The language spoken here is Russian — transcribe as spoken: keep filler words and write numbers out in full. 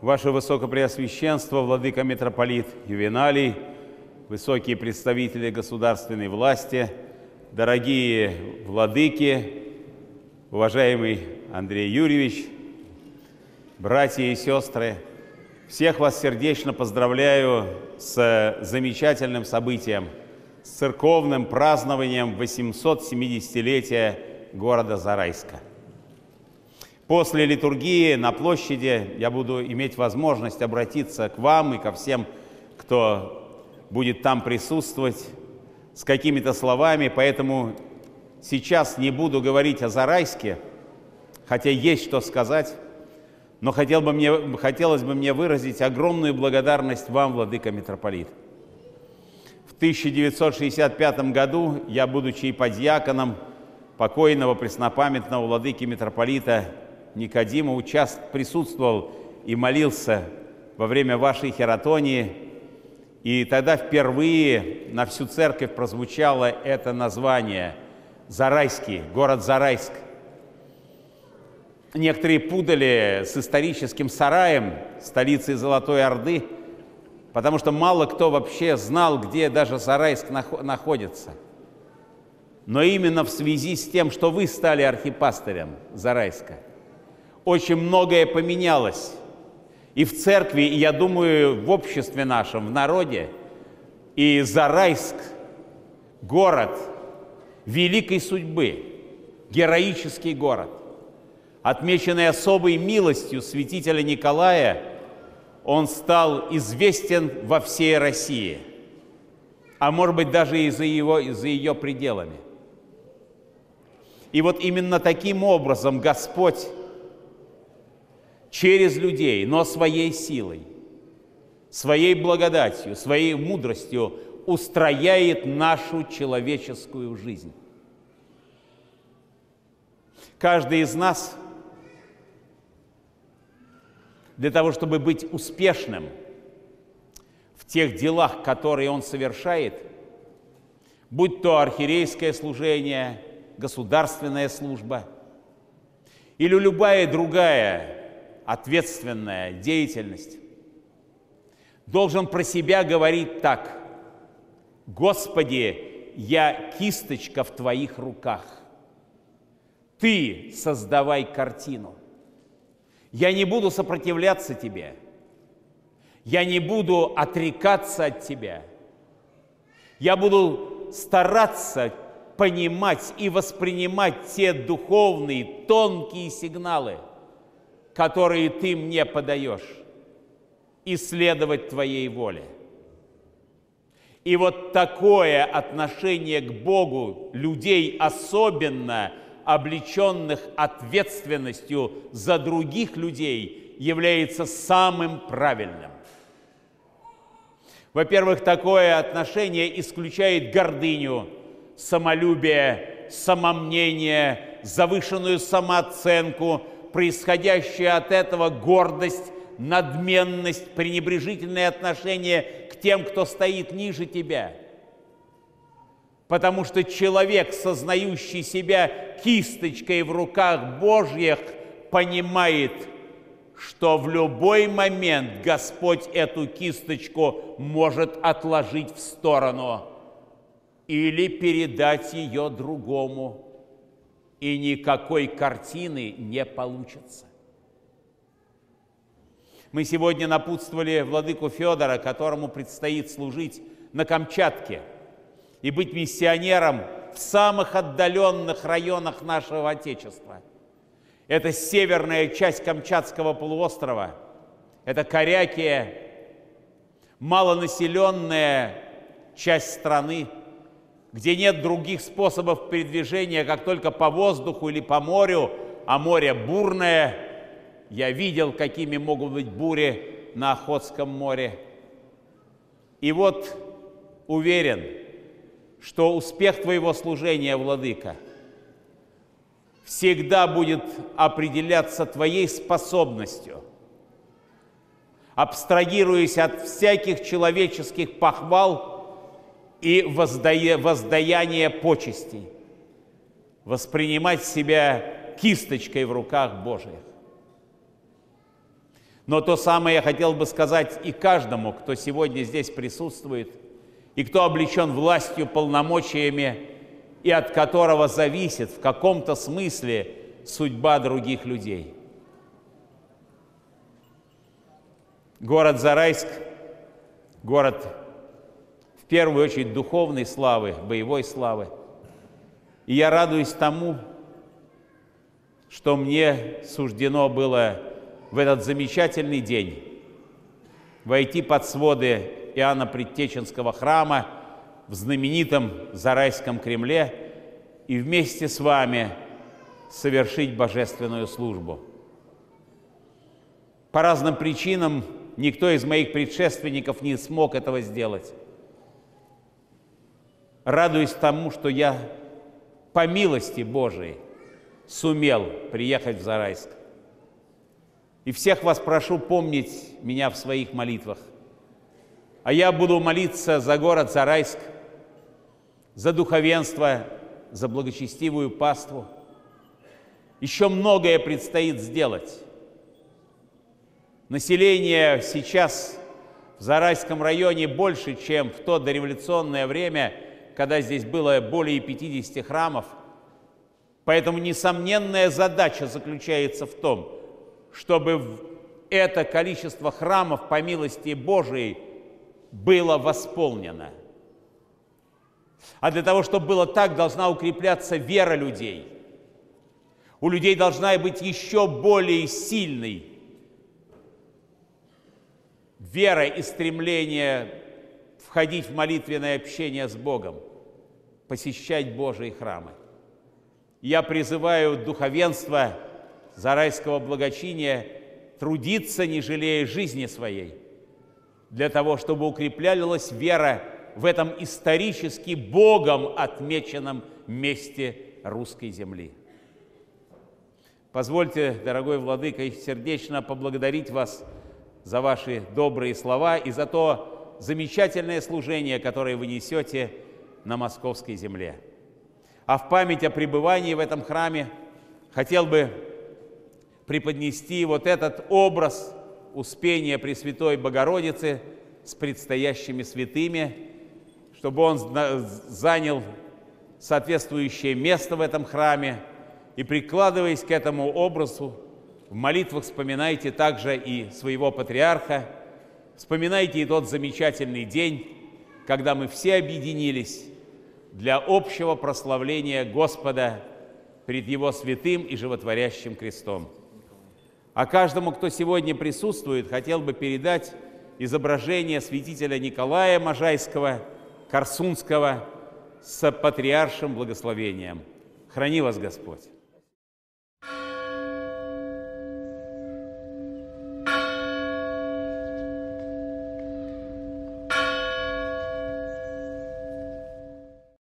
Ваше Высокопреосвященство, Владыка Митрополит Ювеналий, высокие представители государственной власти, дорогие владыки, уважаемый Андрей Юрьевич, братья и сестры, всех вас сердечно поздравляю с замечательным событием, с церковным празднованием восьмисот-семидесятилетия города Зарайска. После литургии на площади я буду иметь возможность обратиться к вам и ко всем, кто будет там присутствовать, с какими-то словами, поэтому сейчас не буду говорить о Зарайске, хотя есть что сказать, но хотел бы мне, хотелось бы мне выразить огромную благодарность вам, владыка митрополит. В тысяча девятьсот шестьдесят пятом году я, будучи подьяконом покойного преснопамятного владыки митрополита Никодима, участ... присутствовал и молился во время вашей хератонии, и тогда впервые на всю церковь прозвучало это название Зарайский, город Зарайск. Некоторые путали с историческим Сараем, столицей Золотой Орды, потому что мало кто вообще знал, где даже Зарайск находится. Но именно в связи с тем, что вы стали архипастырем Зарайска, очень многое поменялось и в церкви, и, я думаю, в обществе нашем, в народе. И Зарайск – город великой судьбы, героический город, отмеченный особой милостью святителя Николая. Он стал известен во всей России, а может быть даже и за, его, и за ее пределами. И вот именно таким образом Господь через людей, но своей силой, своей благодатью, своей мудростью устрояет нашу человеческую жизнь. Каждый из нас для того, чтобы быть успешным в тех делах, которые он совершает, будь то архиерейское служение, государственная служба или любая другая ответственная деятельность, должен про себя говорить так: «Господи, я кисточка в Твоих руках. Ты создавай картину. Я не буду сопротивляться Тебе. Я не буду отрекаться от Тебя. Я буду стараться понимать и воспринимать те духовные, тонкие сигналы, которые Ты мне подаешь, и следовать Твоей воле». И вот такое отношение к Богу людей, особенно облеченных ответственностью за других людей, является самым правильным. Во-первых, такое отношение исключает гордыню, самолюбие, самомнение, завышенную самооценку, происходящая от этого гордость, надменность, пренебрежительное отношение к тем, кто стоит ниже тебя. Потому что человек, сознающий себя кисточкой в руках Божьих, понимает, что в любой момент Господь эту кисточку может отложить в сторону или передать ее другому, и никакой картины не получится. Мы сегодня напутствовали владыку Федора, которому предстоит служить на Камчатке и быть миссионером в самых отдаленных районах нашего Отечества. Это северная часть Камчатского полуострова, это Корякия, малонаселенная часть страны, где нет других способов передвижения, как только по воздуху или по морю, а море бурное. Я видел, какими могут быть бури на Охотском море. И вот уверен, что успех твоего служения, владыка, всегда будет определяться твоей способностью, абстрагируясь от всяких человеческих похвал и воздая, воздаяния почестей, воспринимать себя кисточкой в руках Божьих. Но то самое я хотел бы сказать и каждому, кто сегодня здесь присутствует, и кто облечен властью, полномочиями, и от которого зависит в каком-то смысле судьба других людей. Город Зарайск – город в первую очередь духовной славы, боевой славы. И я радуюсь тому, что мне суждено было в этот замечательный день войти под своды Иоанна Предтеченского храма в знаменитом Зарайском Кремле и вместе с вами совершить божественную службу. По разным причинам никто из моих предшественников не смог этого сделать. Радуюсь тому, что я по милости Божией сумел приехать в Зарайск. И всех вас прошу помнить меня в своих молитвах. А я буду молиться за город Зарайск, за духовенство, за благочестивую паству. Еще многое предстоит сделать. Население сейчас в Зарайском районе больше, чем в то дореволюционное время, когда здесь было более пятидесяти храмов. Поэтому несомненная задача заключается в том, чтобы это количество храмов по милости Божией было восполнено. А для того, чтобы было так, должна укрепляться вера людей. У людей должна быть еще более сильной вера и стремление входить в молитвенное общение с Богом, посещать Божьи храмы. Я призываю духовенство Зарайского благочиния трудиться, не жалея жизни своей, для того, чтобы укреплялась вера в этом исторически Богом отмеченном месте русской земли. Позвольте, дорогой владыка, сердечно поблагодарить вас за ваши добрые слова и за то замечательное служение, которое вы несете на московской земле. А в память о пребывании в этом храме хотел бы преподнести вот этот образ Успения Пресвятой Богородицы с предстоящими святыми, чтобы он занял соответствующее место в этом храме. И, прикладываясь к этому образу, в молитвах вспоминайте также и своего патриарха, вспоминайте и тот замечательный день, когда мы все объединились для общего прославления Господа пред Его святым и животворящим крестом. А каждому, кто сегодня присутствует, хотел бы передать изображение святителя Николая Можайского, Корсунского, с патриаршим благословением. Храни вас Господь!